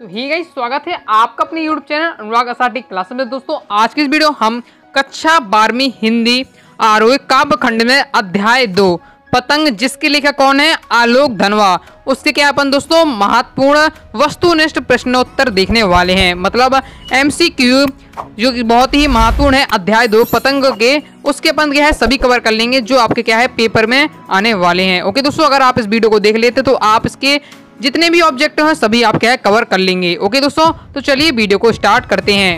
तो ही गाइस, स्वागत है आपका अपने YouTube channel Anurag Asati class में। दोस्तों आज की इस वीडियो हम कक्षा 12वीं हिंदी आरोही काव्य खंड में अध्याय 2 पतंग, जिसके लेखक कौन है, आलोक धनवा, उसके क्या अपन दोस्तों महत्वपूर्ण वस्तुनिष्ठ प्रश्नोत्तर देखने वाले हैं। मतलब MCQ जो कि बहुत ही महत्वपूर्ण है अध्याय 2 पतंग के, उसके अपन क्या है सभी कवर कर लेंगे जो आपके क्या है पेपर में आने वाले हैं। ओके दोस्तों, अगर आप इस वीडियो को देख लेते तो आप इसके जितने भी ऑब्जेक्टिव हैं सभी आप क्या है कवर कर लेंगे। ओके दोस्तों, तो चलिए वीडियो को स्टार्ट करते हैं।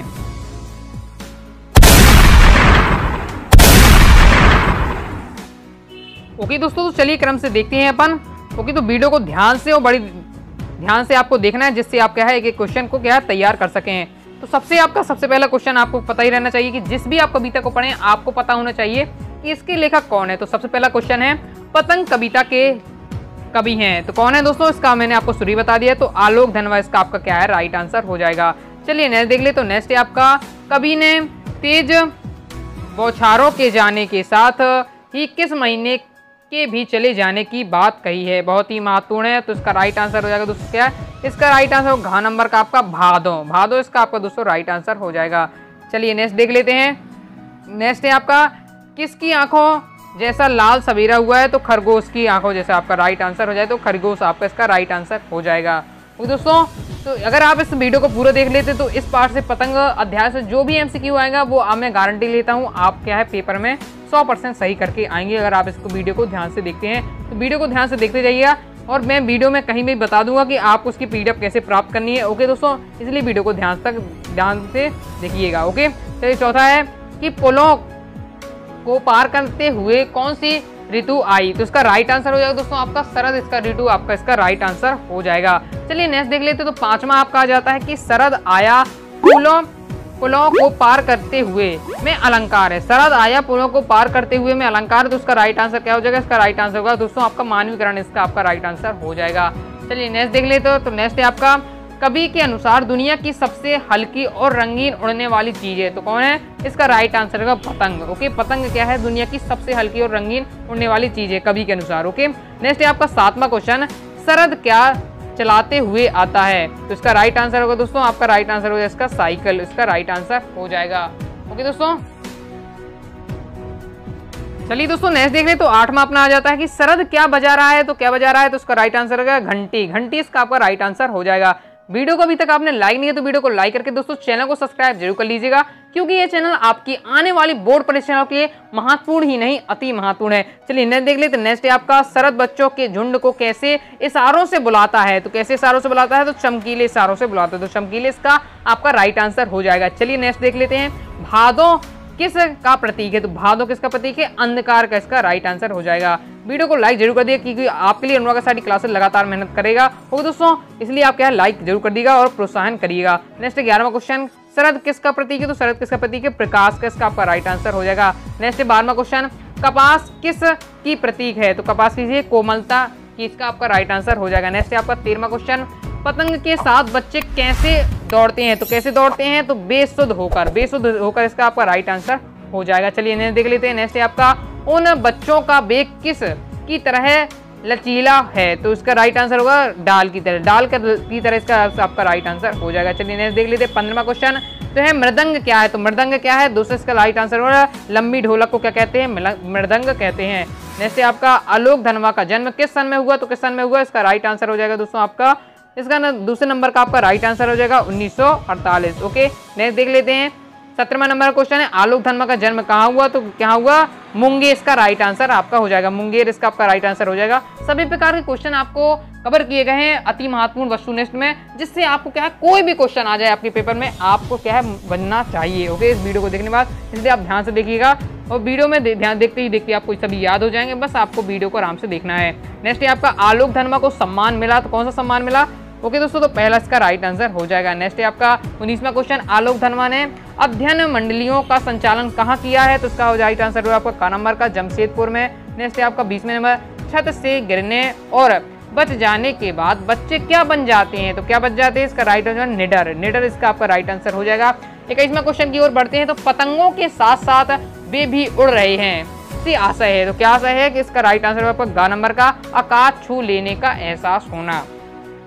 ओके दोस्तों, तो चलिए क्रम से देखते हैं अपन। ओके, तो वीडियो को ध्यान से और बड़ी ध्यान से आपको देखना है, जिससे आप क्या है एक क्वेश्चन को क्या है तैयार कर सकें। तो सबसे पहला क्वेश्चन आपको पता ही रहना चाहिए कि जिस भी आप कविता को पढ़ें आपको पता होना चाहिए कि इसके लेखक कौन है। तो सबसे पहला क्वेश्चन है पतंग कविता के कवि हैं तो कौन है दोस्तों, इसका मैंने आपको शुरू बता दिया। तो आलोक धनवा इसका आपका क्या है राइट आंसर हो जाएगा। चलिए नेक्स्ट देख ले। तो नेक्स्ट है आपका कवि ने तेज बौछारों के जाने के साथ ही किस महीने के भी चले जाने की बात कही है। बहुत ही महत्वपूर्ण है, तो इसका राइट आंसर हो जाएगा दोस्तों क्या है, इसका राइट आंसर घ नंबर का आपका भादो इसका आपका दोस्तों राइट आंसर हो जाएगा। चलिए नेक्स्ट देख लेते हैं। नेक्स्ट है आपका किसकी आंखों जैसा लाल सवेरा हुआ है, तो खरगोश की आंखों जैसा आपका राइट आंसर हो जाए, तो खरगोश आपका इसका राइट आंसर हो जाएगा। तो दोस्तों तो अगर आप इस वीडियो को पूरा देख लेते तो इस पार्ट से पतंग अध्याय से जो भी MCQ आएगा वो मैं गारंटी लेता हूँ आप क्या है पेपर में 100% सही करके आएंगे। अगर आप इसको वीडियो को ध्यान से देखते हैं तो वीडियो को ध्यान से देखते जाइएगा, और मैं वीडियो में कहीं भी बता दूंगा कि आपको उसकी PDF कैसे प्राप्त करनी है। ओके दोस्तों, इसलिए वीडियो को ध्यान से देखिएगा। ओके, चलिए चौथा है कि पुलों को पार करते हुए कौन सी ऋतु आई, तो इसका राइट आंसर हो जाएगा दोस्तों आपका शरद, इसका ऋतु आपका इसका राइट आंसर हो जाएगा। चलिए नेक्स्ट देख लेते तो पांचवा आपका आ जाता है कि शरद आया पुलों को पार करते हुए में अलंकार है। शरद आया पुलों को पार करते हुए में अलंकार, तो उसका राइट आंसर क्या हो जाएगा, इसका राइट आंसर होगा दोस्तों आपका मानवीकरण, इसका आपका राइट आंसर हो जाएगा। चलिए नेक्स्ट देख लेते हो। तो नेक्स्ट है आपका कवि के अनुसार दुनिया की सबसे हल्की और रंगीन उड़ने वाली चीज है, तो कौन है, इसका राइट आंसर होगा पतंग। ओके, पतंग क्या है दुनिया की सबसे हल्की और रंगीन उड़ने वाली चीज है कवि के अनुसार। ओके, नेक्स्ट है आपका सातवां क्वेश्चन शरद क्या चलाते हुए आता है, तो इसका राइट आंसर होगा दोस्तों आपका राइट आंसर होगा इसका साइकिल, इसका राइट आंसर हो जाएगा। ओके दोस्तों, चलिए दोस्तों नेक्स्ट देख रहे तो आठवां अपना आ जाता है कि शरद क्या बजा रहा है, तो क्या बजा रहा है, तो उसका राइट आंसर होगा घंटी इसका आपका राइट आंसर हो जाएगा। वीडियो को अभी तक आपने लाइक नहीं है तो वीडियो को लाइक करके दोस्तों चैनल को सब्सक्राइब जरूर कर लीजिएगा, क्योंकि ये चैनल आपकी आने वाली बोर्ड परीक्षाओं के लिए महत्वपूर्ण ही नहीं अति महत्वपूर्ण है। चलिए नेक्स्ट देख लेते। नेक्स्ट है आपका शरद बच्चों के झुंड को कैसे इशारों से बुलाता है, तो कैसे इशारों से बुलाता है, तो चमकीले इशारों से बुलाता है, तो चमकीले इसका आपका राइट आंसर हो जाएगा। चलिए नेक्स्ट देख लेते हैं भादो किस का प्रतीक है, तो भादो किसका प्रतीक है, अंधकार का, इसका राइट आंसर हो जाएगा। वीडियो को लाइक जरूर कर दिए, क्योंकि आपके लिए अनुराग असाटी क्लासेस लगातार मेहनत करेगा। ओके दोस्तों, इसलिए आप क्या है लाइक जरूर कर दीजिएगा और प्रोत्साहन करिएगा। नेक्स्ट 11वां क्वेश्चन शरद किसका प्रतीक है, तो शरद किसका प्रतीक है, प्रकाश का, इसका आपका राइट आंसर हो जाएगा। नेक्स्ट 12वां क्वेश्चन कपास किस की प्रतीक है, तो कपास की कोमलता की, इसका आपका राइट आंसर हो जाएगा। नेक्स्ट आपका 13वां क्वेश्चन पतंग के साथ बच्चे कैसे दौड़ते हैं, तो कैसे दौड़ते हैं, तो बेसुध होकर इसका आपका राइट आंसर हो जाएगा। चलिए नेक्स्ट देख लेते हैं। नेक्स्ट है आपका उन बच्चों का बेग किस की तरह लचीला है, तो इसका राइट आंसर होगा डाल की तरह इसका आपका राइट आंसर हो जाएगा। चलिए नेक्स्ट देख लेते हैं। 15वां क्वेश्चन तो है मृदंग क्या है, तो मृदंग क्या है दोस्तों, इसका राइट आंसर होगा लंबी ढोलक को क्या कहते हैं, मृदंग कहते हैं। नेक्स्ट है आपका आलोक धनवा का जन्म किस सन में हुआ, तो किस सन में हुआ, इसका राइट आंसर हो जाएगा दोस्तों आपका इसका दूसरे नंबर का आपका राइट आंसर हो जाएगा 1948। ओके, नेक्स्ट देख लेते हैं। 17वां नंबर क्वेश्चन है आलोक धनवा का जन्म कहाँ हुआ, तो क्या हुआ, मुंगेर, इसका राइट आंसर आपका हो जाएगा मुंगेर, इसका आपका राइट आंसर हो जाएगा। सभी प्रकार के क्वेश्चन आपको कवर किए गए हैं अति महत्वपूर्ण वस्तुनिष्ठ में, जिससे आपको क्या है कोई भी क्वेश्चन आ जाए आपके पेपर में आपको क्या है बनना चाहिए। ओके, इस वीडियो को देखने के बाद इसलिए आप ध्यान से देखिएगा, और वीडियो में ध्यान देखते ही आपको सभी याद हो जाएंगे, बस आपको वीडियो को आराम से देखना है। नेक्स्ट है आपका आलोक धनवा को सम्मान मिला, तो कौन सा सम्मान मिला, ओके दोस्तों, तो पहला इसका राइट आंसर हो जाएगा। नेक्स्ट है आपका 19वां क्वेश्चन आलोक धनवा ने अध्ययन मंडलियों का संचालन कहाँ किया है, तो इसका राइट आंसर होगा आपका का नंबर का जमशेदपुर में। नेक्स्ट है आपका 20वें नंबर छत से गिरने और बच जाने के बाद बच्चे क्या बन जाते हैं, तो क्या बच जाते हैं, इसका राइट आंसर निडर इसका आपका राइट आंसर हो जाएगा। 21वां क्वेश्चन की ओर बढ़ते हैं। तो पतंगों के साथ साथ वे भी उड़ रहे हैं, सी आशय है, तो क्या आशय है कि इसका राइट आंसर होगा आपका ग नंबर का आकाश छू लेने का एहसास होना।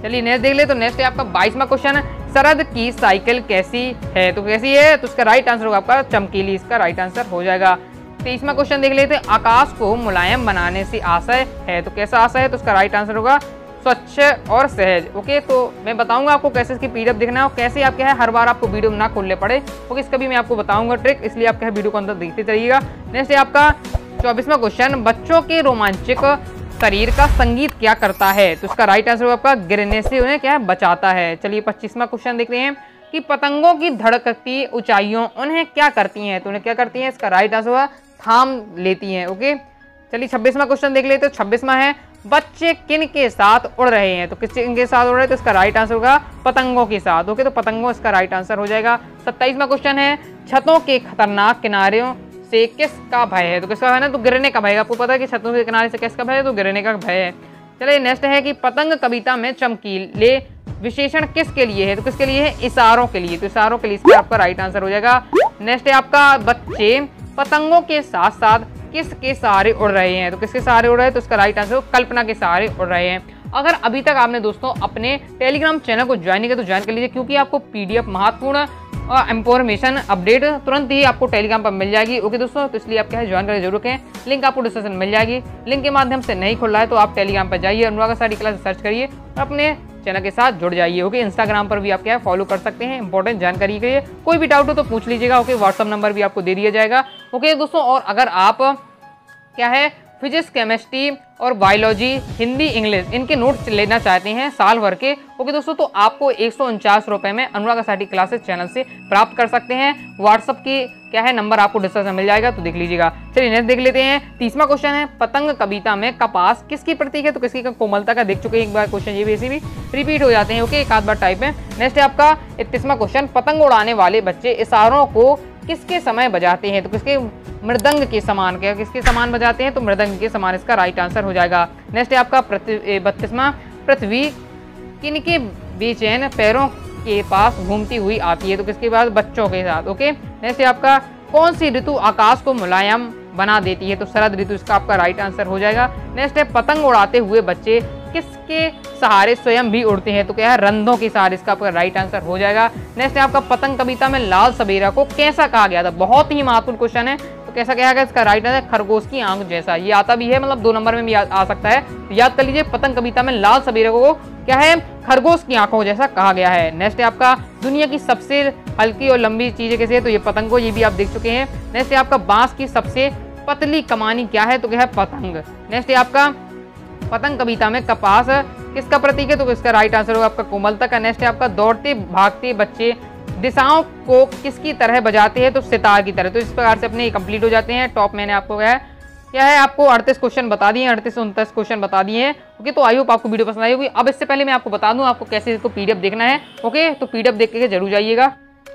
चलिए नेक्स्ट देख ले। तो नेक्स्ट है आपका 22वां क्वेश्चन, शरद की साइकिल कैसी है? तो कैसी है? तो इसका राइट आंसर होगा आपका चमकीली, इसका राइट आंसर हो जाएगा। 23वां क्वेश्चन देख लेते हैं, आकाश को मुलायम बनाने से आशय है, तो कैसा आशय है? तो उसका राइट आंसर होगा स्वच्छ और सहज। ओके, तो मैं बताऊंगा आपको कैसे इसकी पीडीएफ देखना है और कैसे आप क्या है हर बार आपको वीडियो ना खोलने पड़े। ओके, इसका भी मैं आपको बताऊंगा ट्रिक, इसलिए आप क्या है वीडियो को अंदर देखते रहिएगा। नेक्स्ट है आपका 24वां क्वेश्चन, बच्चों के रोमांचक शरीर का संगीत क्या करता है? तो इसका राइट आंसर होगा आपका गिरने से उन्हें क्या है बचाता है। चलिए 25वां क्वेश्चन देखते हैं कि पतंगों की धड़कती ऊंचाइयों उन्हें क्या करती हैं? तो उन्हें क्या करती हैं? इसका राइट आंसर होगा थाम लेती हैं। ओके, चलिए 26वां क्वेश्चन देख लेते हैं। 26वां है, बच्चे किन के साथ उड़ रहे हैं? तो किसके साथ उड़ रहे हैं? तो इसका राइट आंसर होगा पतंगों के साथ। ओके, तो पतंगों इसका राइट आंसर हो जाएगा। 27वां क्वेश्चन है, छतों के खतरनाक किनारों से किसका भय है? तो किसका भय है? तो गिरने का भय। आपको पता है कि छतों के किनारे से किसका भय है? तो गिरने का भय है। चलिए नेक्स्ट है कि पतंग कविता में चमकीले विशेषण किसके लिए है? तो किसके लिए है? इशारों के लिए। तो इशारों के लिए इसका आपका राइट आंसर हो जाएगा। नेक्स्ट है आपका, बच्चे पतंगों के साथ साथ किसके सहारे उड़ रहे हैं? तो किसके सहारे उड़ रहे हैं? तो इसका राइट आंसर कल्पना के सहारे उड़ रहे हैं। अगर अभी तक आपने दोस्तों अपने टेलीग्राम चैनल को ज्वाइन किया तो ज्वाइन कर लीजिए, क्योंकि आपको पीडीएफ महत्वपूर्ण इंफॉर्मेशन अपडेट तुरंत ही आपको टेलीग्राम पर मिल जाएगी। ओके दोस्तों, तो इसलिए आप क्या है ज्वाइन करें जरूर करें, लिंक आपको डिस्क्रिप्शन मिल जाएगी। लिंक के माध्यम से नहीं खुल रहा है तो आप टेलीग्राम पर जाइए, अनुराग साड़ी क्लास सर्च करिए और अपने चैनल के साथ जुड़ जाइए। ओके, इंस्टाग्राम पर भी आप क्या है फॉलो कर सकते हैं इंपॉर्टेंट जानकारी के लिए। कोई भी डाउट हो तो पूछ लीजिएगा। ओके, व्हाट्सअप नंबर भी आपको दे दिया जाएगा। ओके दोस्तों, और अगर आप क्या है फिजिक्स, केमिस्ट्री और बायोलॉजी, हिंदी, इंग्लिश इनके नोट्स लेना चाहते हैं साल भर के, ओके दोस्तों, तो आपको 149 रुपये में अनुराग साटी क्लासेस चैनल से प्राप्त कर सकते हैं। व्हाट्सअप की क्या है नंबर आपको डिस्क्रिप्शन मिल जाएगा, तो देख लीजिएगा। चलिए नेक्स्ट देख लेते हैं। 30वां क्वेश्चन है, पतंग कविता में कपास किसकी प्रतीक है? तो किसकी कोमलता का देख चुके हैं एक बार क्वेश्चन, ये भी ऐसे भी रिपीट हो जाते हैं। ओके, एक आध बार टाइप है। नेक्स्ट है आपका 31वां क्वेश्चन, पतंग उड़ाने वाले बच्चे इशारों को किसके समय बजाते हैं? तो किसके? मृदंग के समान। क्या किसके समान बजाते हैं? तो मृदंग के समान इसका राइट आंसर हो जाएगा। नेक्स्ट है आपका 32वां, पृथ्वी किनके बेचैन पैरों के पास घूमती हुई आती है? तो किसके पास? बच्चों के साथ। ओके, नेक्स्ट है आपका कौन सी ऋतु आकाश को मुलायम बना देती है? तो शरद ऋतु इसका आपका राइट आंसर हो जाएगा। नेक्स्ट है पतंग उड़ाते हुए बच्चे किसके सहारे स्वयं भी उड़ते हैं? तो क्या है? रंधों के सहारे, इसका आपका राइट आंसर हो जाएगा। नेक्स्ट है आपका पतंग कविता में लाल सवेरा को कैसा कहा गया था? बहुत ही महत्वपूर्ण क्वेश्चन है, तो कैसा कहा गया? इसका राइट आंसर खरगोश की आंख जैसा। ये आता भी है, मतलब 2 नंबर में भी आ सकता है, तो याद कर लीजिए। पतंग कविता में लाल सवेरा को क्या है? खरगोश की आंखों जैसा कहा गया है। नेक्स्ट है आपका दुनिया की सबसे हल्की और लंबी चीजें कैसे है? तो ये पतंग को, ये भी आप देख चुके हैं। नेक्स्ट है आपका बांस की सबसे पतली कमानी क्या है? तो क्या है? पतंग। नेक्स्ट है आपका पतंग कविता में कपास किसका प्रतीक है? तो इसका राइट आंसर होगा आपका कोमलता का। नेक्स्ट है आपका दौड़ते भागते बच्चे दिशाओं को किसकी तरह बजाते हैं? तो सितार की तरह। तो इस प्रकार से अपने कंप्लीट हो जाते हैं। टॉप मैंने आपको क्या है आपको 38 क्वेश्चन बता दिए, 38 से 29 क्वेश्चन बता दिए हैं। ओके, तो आई होप आपको वीडियो पसंद आई होगी। अब इससे पहले मैं आपको बता दूं आपको कैसे इसको पीडीएफ देखना है। ओके, तो पीडीएफ देख के जरूर जाइएगा।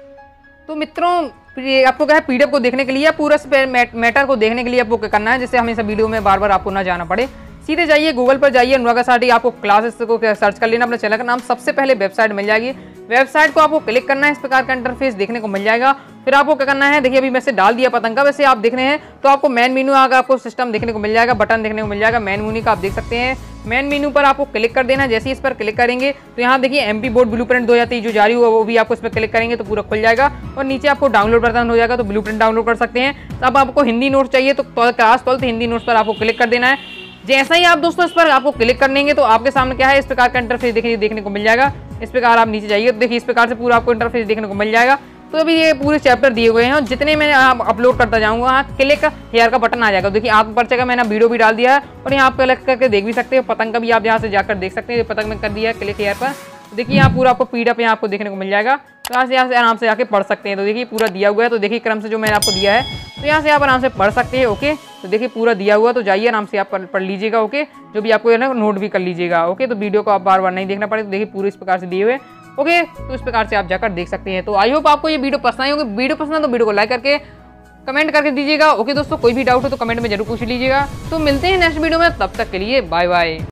तो मित्रों, आपको क्या है पीडीएफ को देखने के लिए, पूरा मैटर को देखने के लिए आपको क्या करना है, जिससे हमेशा वीडियो में बार बार आपको ना जाना पड़े। सीधे जाइए गूगल पर जाइए, अनुराग साटी आपको क्लासेस को सर्च कर लेना, अपने चैनल का नाम, सबसे पहले वेबसाइट मिल जाएगी। वेबसाइट को आपको क्लिक करना है, इस प्रकार का इंटरफेस देखने को मिल जाएगा। फिर आपको क्या करना है, देखिए अभी मैंने डाल दिया पतंग का, वैसे आप देख रहे हैं तो आपको मेन मेनू आगे आपको सिस्टम देखने को मिल जाएगा, बटन देखने को मिल जाएगा मेन मेनू का, आप देख सकते हैं। मेन मेनू पर आपको क्लिक कर देना है। जैसे ही इस पर क्लिक करेंगे तो यहाँ देखिए एमपी बोर्ड ब्लूप्रिंट 2023 जो जारी हुआ वो भी आपको इस पर क्लिक करेंगे तो पूरा खुल जाएगा और नीचे आपको डाउनलोड बटन हो जाएगा, तो ब्लूप्रिंट डाउनलोड कर सकते हैं। अब आपको हिंदी नोट्स चाहिए तो क्लास 12 हिंदी नोट्स पर आपको क्लिक कर देना है। जैसा ही आप दोस्तों इस पर आपको क्लिक कर देंगे तो आपके सामने क्या है, इस प्रकार का इंटरफेस देखने को मिल जाएगा। इस प्रकार आप नीचे जाइए तो देखिए इस प्रकार से पूरा आपको इंटरफेस देखने को मिल जाएगा। तो अभी ये पूरे चैप्टर दिए हुए हैं और जितने मैं अपलोड करता जाऊंगा वहाँ क्लिक हेयर का बटन आ जाएगा। देखिए आप परिचय का मैंने वीडियो भी डाल दिया है और यहाँ आप क्लिक करके देख भी सकते हो। पतंग का भी आप यहाँ से जाकर देख सकते हैं, पतंग में कर दिया है क्लिक हेयर पर। देखिए यहाँ पूरा आपको पीडीएफ यहाँ आपको देखने को मिल जाएगा, तो यहाँ से आराम से जाके पढ़ सकते हैं। तो देखिए पूरा दिया हुआ है, तो देखिए क्रम से जो मैंने आपको दिया है तो यहाँ से आप आराम से पढ़ सकते हैं। ओके, तो देखिए पूरा दिया हुआ, तो जाइए आराम से आप पढ़ लीजिएगा। ओके, जो भी आपको है ना नोट भी कर लीजिएगा। ओके, तो वीडियो को आप बार बार नहीं देखना पड़े, तो देखिए पूरे इस प्रकार से दिए हुए। ओके, तो इस प्रकार से आप जाकर देख सकते हैं। तो आई होप आपको ये वीडियो पसंद आई होगी। वीडियो पसंद है तो वीडियो को लाइक करके कमेंट करके दीजिएगा। ओके दोस्तों, कोई भी डाउट हो तो कमेंट में जरूर पूछ लीजिएगा। तो मिलते हैं नेक्स्ट वीडियो में, तब तक के लिए बाय बाय।